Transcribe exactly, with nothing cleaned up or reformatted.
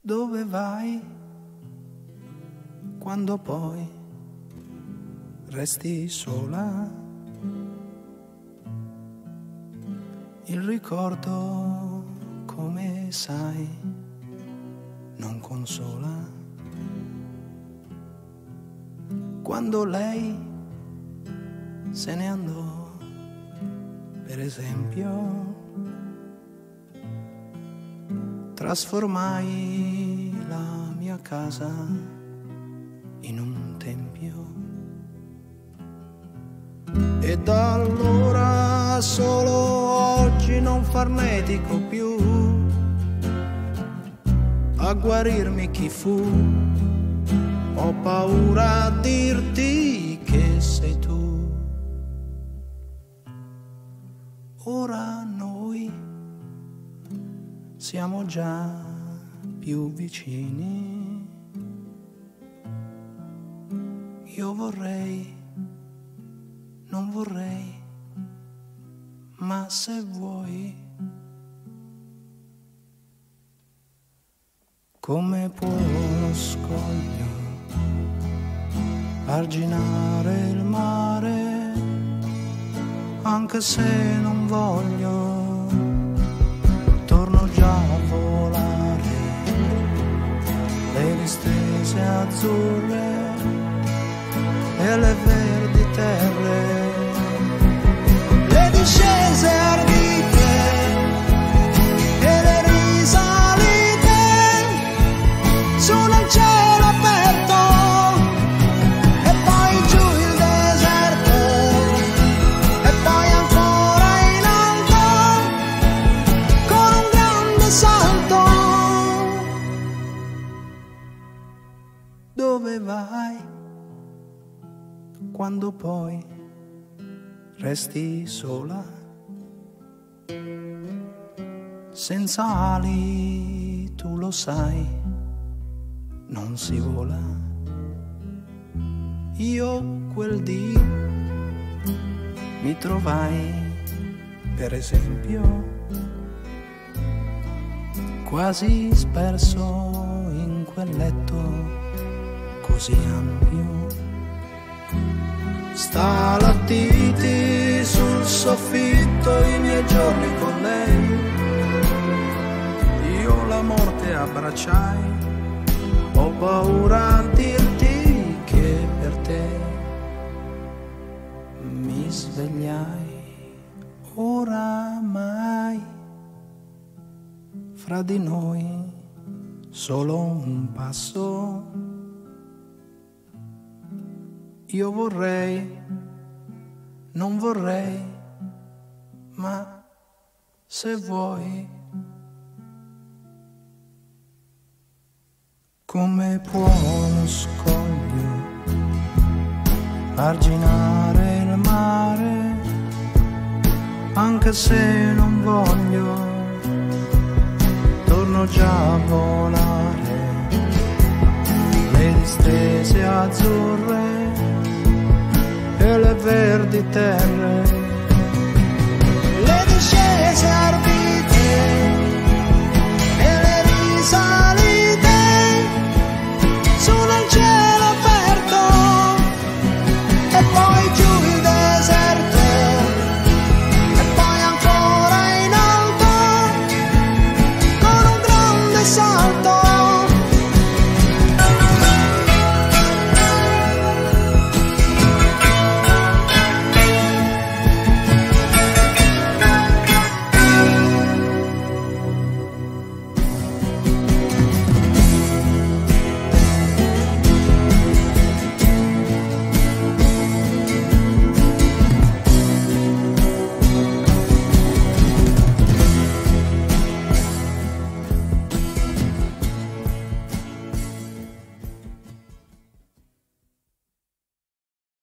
Dove vai quando poi resti sola? Il ricordo, come sai, non consola. Quando lei se ne andò, per esempio, trasformai la mia casa in un tempio. E da allora solo oggi non farnetico più a guarirmi chi fu. Ho paura a dirti che sei tu. Ora noi siamo già più vicini. Io vorrei, non vorrei, ma se vuoi, come può lo scoglio arginare il mare, anche se non voglio, torno già a volare, le distese azzurre e le verdi terre, le discese ardite e le risalite su nel cielo aperto e poi giù il deserto e poi ancora in alto con un grande salto. Dove vai quando poi resti sola? Senza ali, tu lo sai, non si vola. Io quel dì mi trovai, per esempio, quasi sperso in quel letto così ampio. Stalattiti sul soffitto, i miei giorni con lei, io la morte abbracciai, ho paura a dirti che per te mi svegliai. Oramai fra di noi solo un passo. Io vorrei, non vorrei, ma se vuoi, come può lo scoglio arginare il mare, anche se non voglio, torno già a volare, le distese azzurre e le verdi terre, le discese ardite e le risalite su nel cielo aperto e poi giù il deserto e poi ancora in alto con un grande salto.